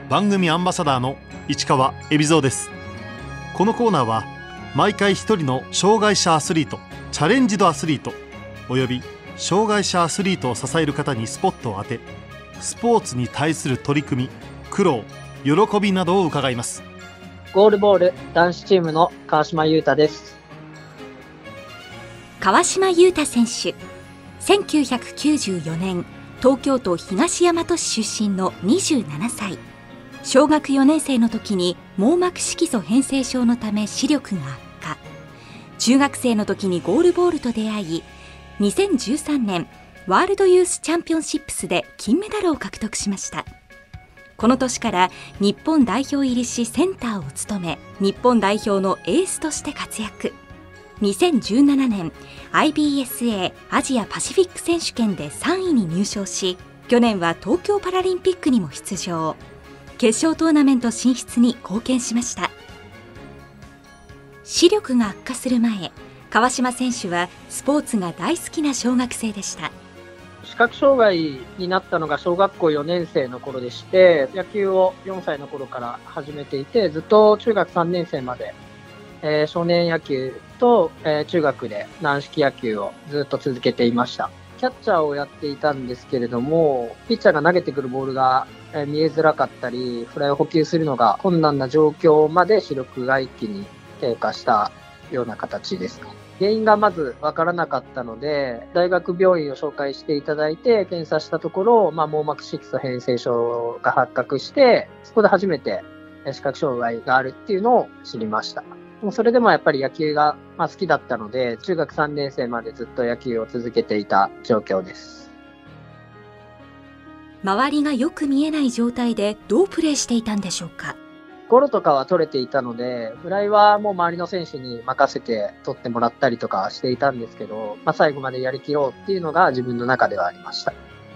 番組アンバサダーの市川海老蔵です。このコーナーは毎回一人の障害者アスリート、チャレンジドアスリートおよび障害者アスリートを支える方にスポットを当て、スポーツに対する取り組み、苦労、喜びなどを伺います。 ゴールボール男子チームの川島優太です。 川島優太選手、1994年東京都東大和市出身の27歳。小学4年生の時に網膜色素変性症のため視力が悪化。中学生の時にゴールボールと出会い、2013年ワールドユースチャンピオンシップスで金メダルを獲得しました。この年から日本代表入りしセンターを務め、日本代表のエースとして活躍。2017年 IBSA アジアパシフィック選手権で3位に入賞し、去年は東京パラリンピックにも出場。決勝トーナメント進出に貢献しました。視力が悪化する前、川島選手はスポーツが大好きな小学生でした。 視覚障害になったのが小学校4年生の頃でして、野球を4歳の頃から始めていて、ずっと中学3年生まで、少年野球と、中学で軟式野球をずっと続けていました。キャッチャーをやっていたんですけれども、ピッチャーが投げてくるボールが見えづらかったり、フライを捕球するのが困難な状況まで視力が一気に低下したような形です。原因がまず分からなかったので、大学病院を紹介していただいて検査したところ、網膜色素変性症が発覚して、そこで初めて視覚障害があるっていうのを知りました。それでもやっぱり野球が好きだったので、中学3年生までずっと野球を続けていた状況です。 周りがよく見えない状態でどうプレーしていたんでしょうか。 ゴロとかは取れていたので、フライはもう周りの選手に任せて取ってもらったりとかしていたんですけど、最後までやりきろうっていうのが自分の中ではありました。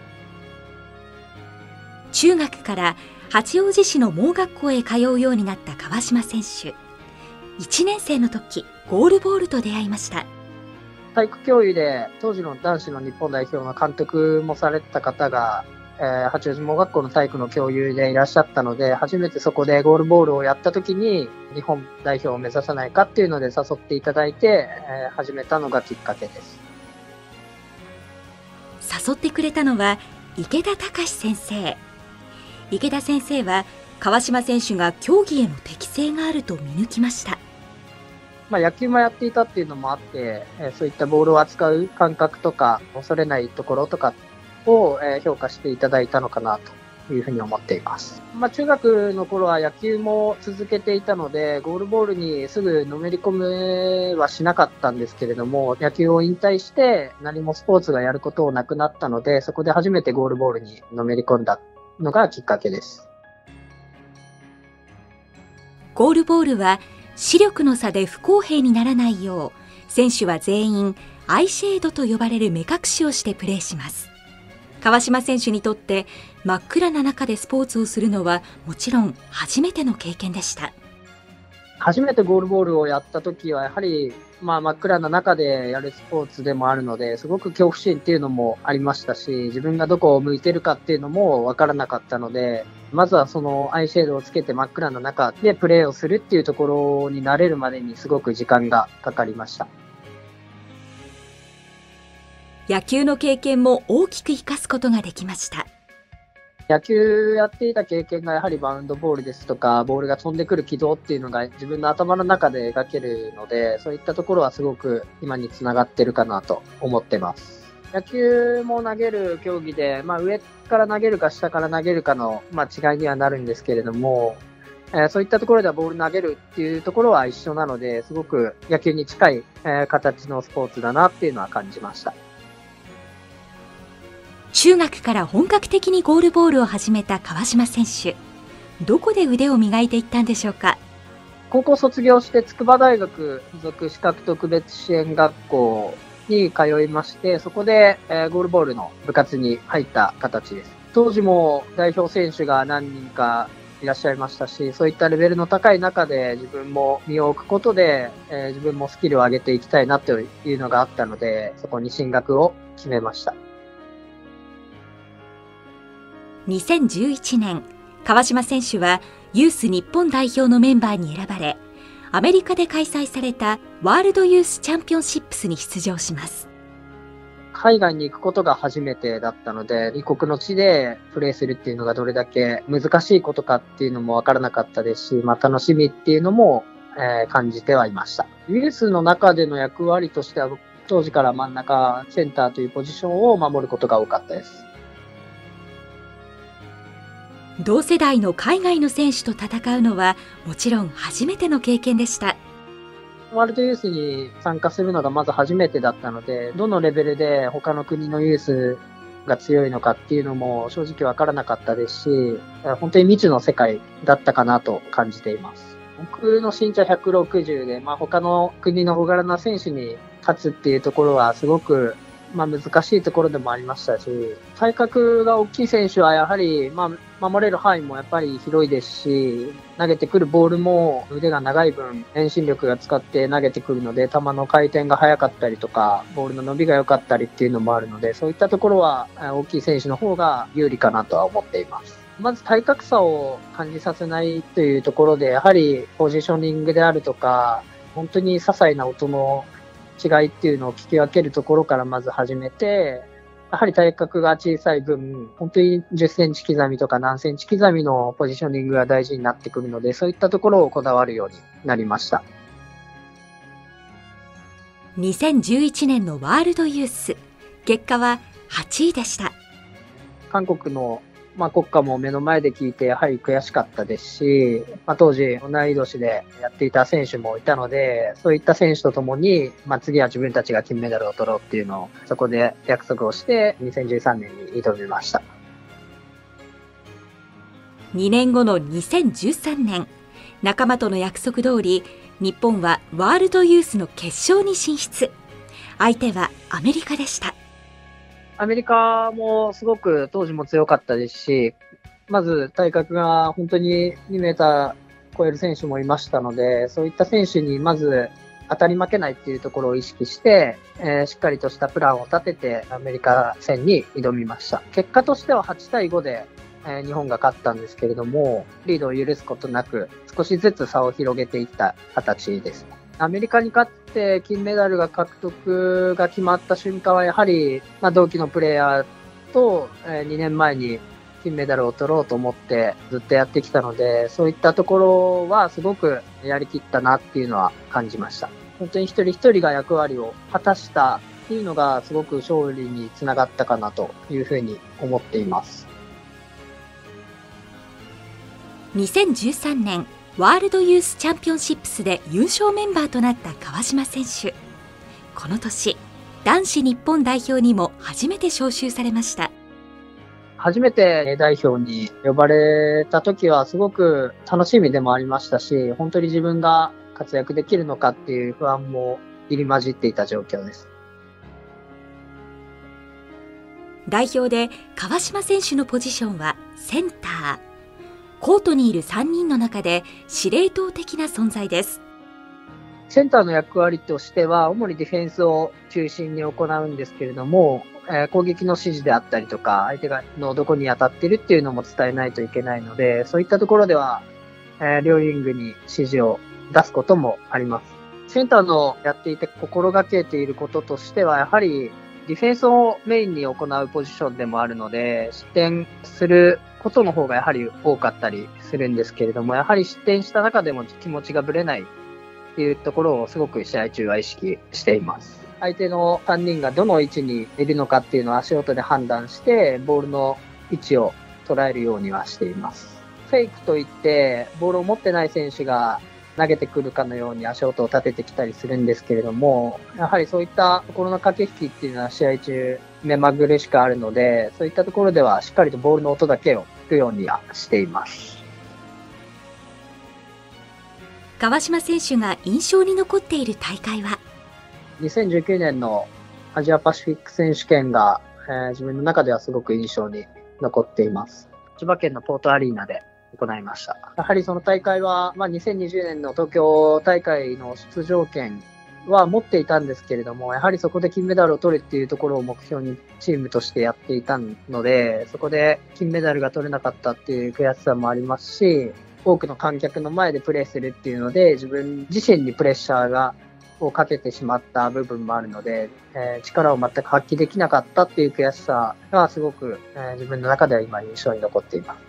中学から八王子市の盲学校へ通うようになった川島選手。1年生の時、ゴールボールと出会いました。 体育教諭で当時の男子の日本代表の監督もされてた方が、八王子盲学校の体育の教諭でいらっしゃったので、初めてそこでゴールボールをやった時に日本代表を目指さないかっていうので誘っていただいて、始めたのがきっかけです。 誘ってくれたのは池田隆先生。池田先生は川島選手が競技への適性があると見抜きました。 野球もやっていたっていうのもあって、そういったボールを扱う感覚とか恐れないところとかを評価していただいたのかなというふうに思っています。中学の頃は野球も続けていたので、ゴールボールにすぐのめり込めはしなかったんですけれども、野球を引退して何もスポーツがやることをなくなったので、そこで初めてゴールボールにのめり込んだのがきっかけです。 ゴールボールは視力の差で不公平にならないよう、選手は全員アイシェードと呼ばれる目隠しをしてプレーします。川島選手にとって真っ暗な中でスポーツをするのはもちろん初めての経験でした。 初めてゴールボールをやった時はやはり真っ暗な中でやるスポーツでもあるので、すごく恐怖心っていうのもありましたし、自分がどこを向いてるかっていうのも分からなかったので、まずはそのアイシェードをつけて真っ暗な中でプレーをするっていうところに慣れるまでにすごく時間がかかりました。 野球の経験も大きく生かすことができました。 野球やっていた経験がやはりバウンドボールですとか、ボールが飛んでくる軌道っていうのが自分の頭の中で描けるので、そういったところはすごく今につながってるかなと思ってます。野球も投げる競技で、上から投げるか下から投げるかの、違いにはなるんですけれども、そういったところではボール投げるっていうところは一緒なので、すごく野球に近い、形のスポーツだなっていうのは感じました。 中学から本格的にゴールボールを始めた川島選手。どこで腕を磨いていったんでしょうか。 高校卒業して筑波大学附属視覚特別支援学校に通いまして、そこでゴールボールの部活に入った形です。当時も代表選手が何人かいらっしゃいましたし、そういったレベルの高い中で自分も身を置くことで、自分もスキルを上げていきたいなというのがあったので、そこに進学を決めました。 2011年川島選手はユース日本代表のメンバーに選ばれ、アメリカで開催されたワールドユースチャンピオンシップスに出場します。 海外に行くことが初めてだったので、異国の地でプレーするっていうのがどれだけ難しいことかっていうのも分からなかったですし、楽しみっていうのも、感じてはいました。ユースの中での役割としては、当時から真ん中、センターというポジションを守ることが多かったです。 同世代の海外の選手と戦うのはもちろん初めての経験でした。 ワールドユースに参加するのがまず初めてだったので、どのレベルで他の国のユースが強いのかっていうのも正直わからなかったですし、本当に未知の世界だったかなと感じています。僕の身長160で、他の国の小柄な選手に勝つっていうところはすごく難しいところでもありましたし、体格が大きい選手はやはり、守れる範囲もやっぱり広いですし、投げてくるボールも腕が長い分、遠心力が使って投げてくるので、球の回転が速かったりとか、ボールの伸びが良かったりっていうのもあるので、そういったところは大きい選手の方が有利かなとは思っています。まず体格差を感じさせないというところで、やはりポジショニングであるとか、本当に些細な音の違いっていうのを聞き分けるところからまず始めて、やはり体格が小さい分、本当に10センチ刻みとか何センチ刻みのポジショニングが大事になってくるので、そういったところをこだわるようになりました。 2011年のワールドユース、結果は8位でした。 韓国の国歌も目の前で聞いてやはり悔しかったですし、当時同い年でやっていた選手もいたので、そういった選手とともに、次は自分たちが金メダルを取ろうっていうのをそこで約束をして2013年に挑みました。 2年後の2013年、仲間との約束通り日本はワールドユースの決勝に進出。相手はアメリカでした。 アメリカもすごく当時も強かったですし、まず体格が本当に2メーター超える選手もいましたので、そういった選手にまず当たり負けないっていうところを意識して、しっかりとしたプランを立ててアメリカ戦に挑みました。結果としては8対5で、日本が勝ったんですけれども、リードを許すことなく少しずつ差を広げていった形です。アメリカに勝って金メダルが獲得が決まった瞬間はやはり、同期のプレイヤーと、2年前に金メダルを取ろうと思ってずっとやってきたので、そういったところはすごくやりきったなっていうのは感じました。本当に一人一人が役割を果たしたっていうのがすごく勝利につながったかなというふうに思っています。 2013年ワールドユースチャンピオンシップスで優勝メンバーとなった川島選手。この年、男子日本代表にも初めて招集されました。 初めて代表に呼ばれた時はすごく楽しみでもありましたし、本当に自分が活躍できるのかっていう不安も入り混じっていた状況です。 代表で川島選手のポジションはセンター。コートにいる3人の中で司令塔的な存在です。 センターの役割としては主にディフェンスを中心に行うんですけれども、攻撃の指示であったりとか相手がのどこに当たっているっていうのも伝えないといけないので、そういったところでは、両ウィングに指示を出すこともあります。センターのやっていて心がけていることとしてはやはりディフェンスをメインに行うポジションでもあるので、失点することの方がやはり多かったりするんですけれども、やはり失点した中でも気持ちがぶれないっていうところをすごく試合中は意識しています。相手の3人がどの位置にいるのかっていうのを足音で判断してボールの位置を捉えるようにはしています。フェイクといってボールを持ってない選手が投げてくるかのように足音を立ててきたりするんですけれども、やはりそういったところの駆け引きっていうのは試合中目まぐるしくあるので、そういったところではしっかりとボールの音だけを聞くようにはしています。 川島選手が印象に残っている大会は 2019年のアジアパシフィック選手権が、自分の中ではすごく印象に残っています。千葉県のポートアリーナで行いました。やはりその大会は、2020年の東京大会の出場権は持っていたんですけれども、やはりそこで金メダルを取るっていうところを目標にチームとしてやっていたので、そこで金メダルが取れなかったっていう悔しさもありますし、多くの観客の前でプレーするっていうので、自分自身にプレッシャーをかけてしまった部分もあるので、力を全く発揮できなかったっていう悔しさがすごく、自分の中では今印象に残っています。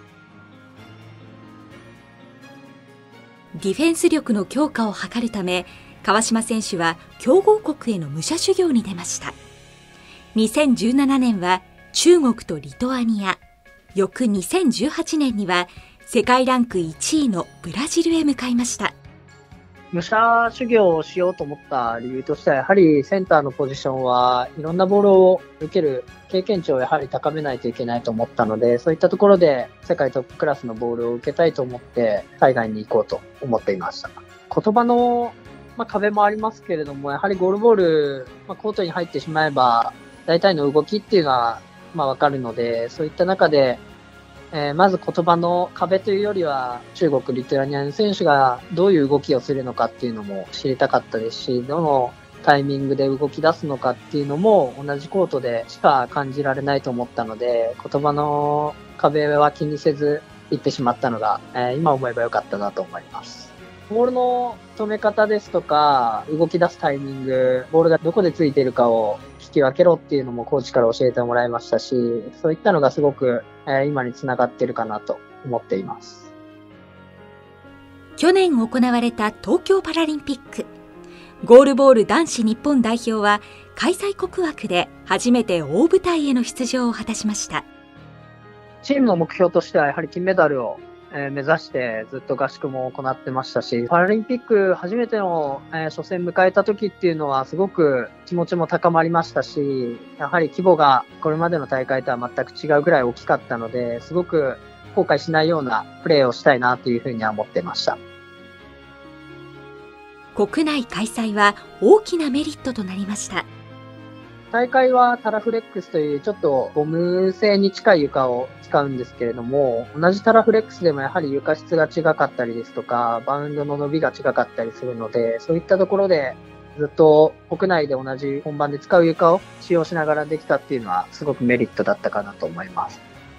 ディフェンス力の強化を図るため、川島選手は強豪国への武者修行に出ました。2017年は中国とリトアニア、翌2018年には世界ランク1位のブラジルへ向かいました。 武者修行をしようと思った理由としては、やはりセンターのポジションはいろんなボールを受ける経験値をやはり高めないといけないと思ったので、そういったところで世界トップクラスのボールを受けたいと思って海外に行こうと思っていました。言葉の壁もありますけれども、やはりゴールボール、コートに入ってしまえば大体の動きっていうのはわかるので、そういった中でまず言葉の壁というよりは、中国、リトアニアの選手がどういう動きをするのかっていうのも知りたかったですし、どのタイミングで動き出すのかっていうのも同じコートでしか感じられないと思ったので、言葉の壁は気にせず行ってしまったのが、今思えばよかったなと思います。ボールの止め方ですとか、動き出すタイミング、ボールがどこでついているかを聞き分けろっていうのもコーチから教えてもらいましたし、そういったのがすごく今につながっているかなと思っています。 去年行われた東京パラリンピック、ゴールボール男子日本代表は開催国枠で初めて大舞台への出場を果たしました。 チームの目標としてはやはり金メダルを目指してずっと合宿も行ってましたし、パラリンピック初めての初戦迎えた時っていうのはすごく気持ちも高まりましたし、やはり規模がこれまでの大会とは全く違うぐらい大きかったので、すごく後悔しないようなプレーをしたいなというふうには思ってました。 国内開催は大きなメリットとなりました。 大会はタラフレックスというちょっとゴム製に近い床を使うんですけれども、同じタラフレックスでもやはり床質が違かったりですとか、バウンドの伸びが違かったりするので、そういったところでずっと国内で同じ本番で使う床を使用しながらできたっていうのはすごくメリットだったかなと思います。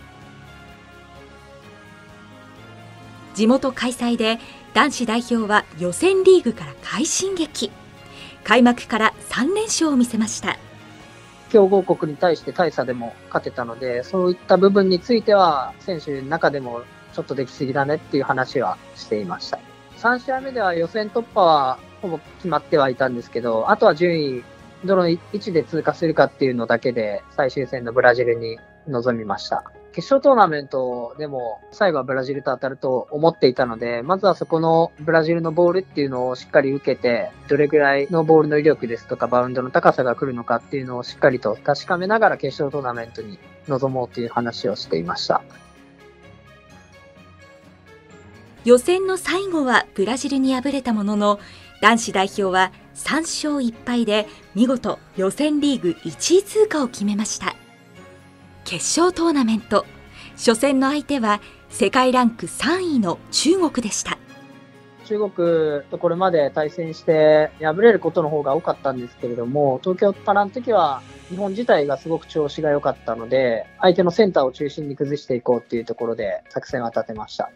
地元開催で男子代表は予選リーグから快進撃。開幕から3連勝を見せました。 強豪国に対して大差でも勝てたので、そういった部分については選手の中でもちょっとできすぎだねっていう話はしていました。3試合目では予選突破はほぼ決まってはいたんですけど、あとは順位、どの位置で通過するかっていうのだけで最終戦のブラジルに臨みました。決勝トーナメントでも最後はブラジルと当たると思っていたので、まずはそこのブラジルのボールっていうのをしっかり受けて、どれぐらいのボールの威力ですとかバウンドの高さが来るのかっていうのをしっかりと確かめながら決勝トーナメントに臨もうという話をしていました。 予選の最後はブラジルに敗れたものの、男子代表は3勝1敗で見事予選リーグ1位通過を決めました。決勝トーナメント、初戦の相手は世界ランク3位の中国でした。 中国とこれまで対戦して敗れることの方が多かったんですけれども、東京パラの時は日本自体がすごく調子が良かったので、相手のセンターを中心に崩していこうっていうところで作戦を立てました。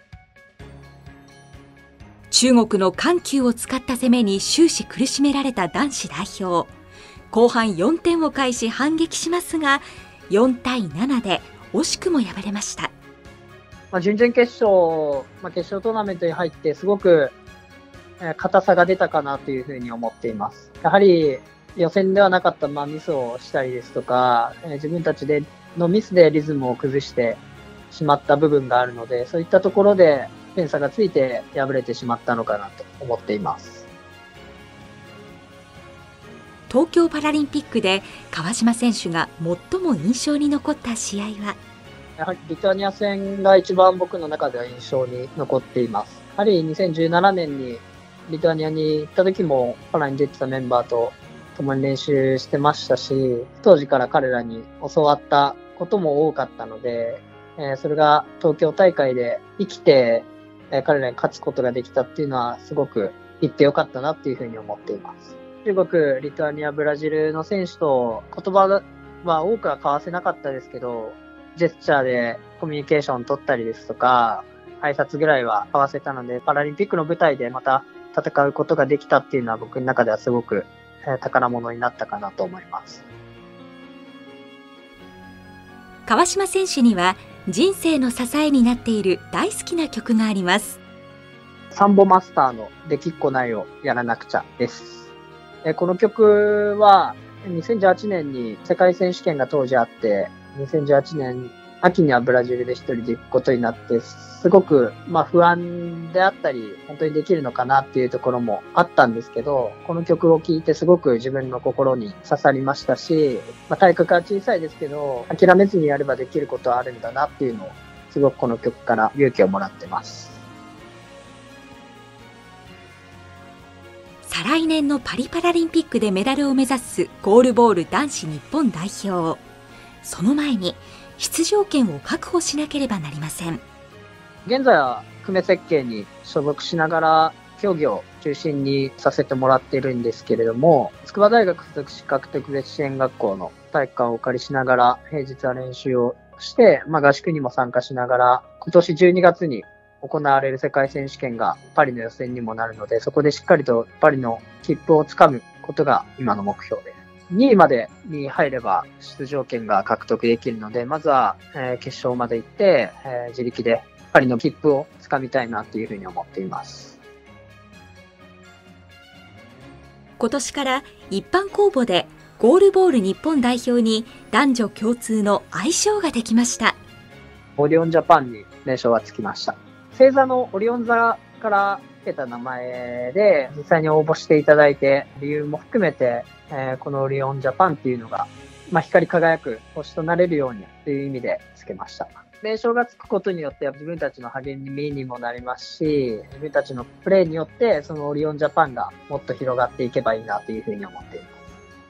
中国の緩急を使った攻めに終始苦しめられた男子代表。後半4点を返し反撃しますが、4対7で惜しくも敗れました。 準々決勝、決勝トーナメントに入ってすごく硬さが出たかなというふうに思っています。やはり予選ではなかったミスをしたりですとか、自分たちのミスでリズムを崩してしまった部分があるので、そういったところで点差がついて敗れてしまったのかなと思っています。 東京パラリンピックで川島選手が最も印象に残った試合は、 やはりリトアニア戦が一番僕の中では印象に残っています。やはり2017年にリトアニアに行った時もパラに出てたメンバーと共に練習してましたし、当時から彼らに教わったことも多かったので、それが東京大会で生きて彼らに勝つことができたっていうのはすごく行ってよかったなっていうふうに思っています。中国、リトアニア、ブラジルの選手と言葉は多くは交わせなかったですけど、ジェスチャーでコミュニケーション取ったりですとか、挨拶ぐらいは交わせたので、パラリンピックの舞台でまた戦うことができたっていうのは僕の中ではすごく宝物になったかなと思います。 川島選手には人生の支えになっている大好きな曲があります。 サンボマスターのできっこないをやらなくちゃです。この曲は2018年に世界選手権が当時あって、2018年秋にはブラジルで一人で行くことになって、すごく不安であったり、本当にできるのかなっていうところもあったんですけど、この曲を聴いてすごく自分の心に刺さりましたし、体格は小さいですけど、諦めずにやればできることはあるんだなっていうのを、すごくこの曲から勇気をもらってます。 再来年のパリパラリンピックでメダルを目指すゴールボール男子日本代表。その前に出場権を確保しなければなりません。 現在は久米設計に所属しながら競技を中心にさせてもらっているんですけれども、筑波大学附属資格特別支援学校の体育館をお借りしながら平日は練習をして、合宿にも参加しながら、今年12月に行われる世界選手権がパリの予選にもなるので、そこでしっかりとパリの切符をつかむことが今の目標です。2位までに入れば出場権が獲得できるので、まずは、決勝まで行って、自力でパリの切符をつかみたいなというふうに思っています。 今年から一般公募でゴールボール日本代表に男女共通の愛称ができました。 オリオンジャパンに名称がつきました。星座のオリオン座から付けた名前で実際に応募していただいて、理由も含めて、このオリオンジャパンっていうのが、光り輝く星となれるようにという意味で付けました。名称がつくことによって自分たちの励みにもなりますし、自分たちのプレーによってそのオリオンジャパンがもっと広がっていけばいいなというふうに思っています。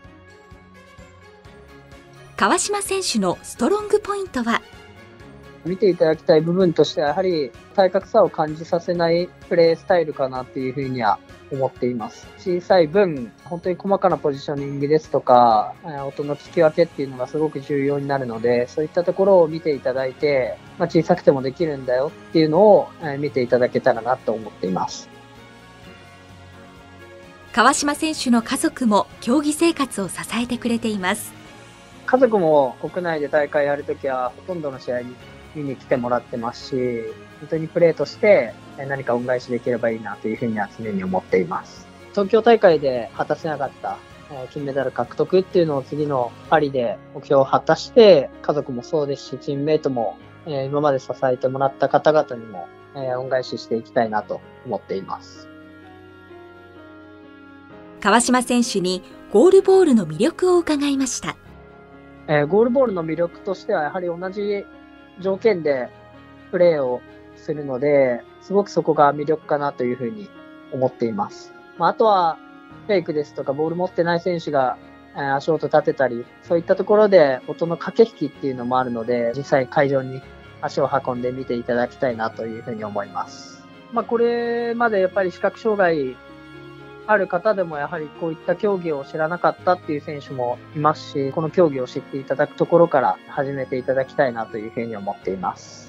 川島選手のストロングポイントは？ 見ていただきたい部分としてはやはり体格差を感じさせないプレースタイルかなというふうには思っています。小さい分、本当に細かなポジショニングですとか、音の聞き分けっていうのがすごく重要になるので、そういったところを見ていただいて、小さくてもできるんだよっていうのを見ていただけたらなと思っています。 川島選手の家族も競技生活を支えてくれています。 家族も国内で大会やるときはほとんどの試合に見に来てもらってますし、本当にプレーとして何か恩返しできればいいなというふうには常に思っています。東京大会で果たせなかった金メダル獲得っていうのを次のパリで目標を果たして、家族もそうですし、チームメイトも今まで支えてもらった方々にも恩返ししていきたいなと思っています。 川島選手にゴールボールの魅力を伺いました。 ゴールボールの魅力としてはやはり同じ条件でプレーをするので、すごくそこが魅力かなというふうに思っています。あとはフェイクですとかボール持ってない選手が足音立てたり、そういったところで音の駆け引きっていうのもあるので、実際会場に足を運んで見ていただきたいなというふうに思います。これまでやっぱり視覚障害ある方でもやはりこういった競技を知らなかったっていう選手もいますし、この競技を知っていただくところから始めていただきたいなというふうに思っています。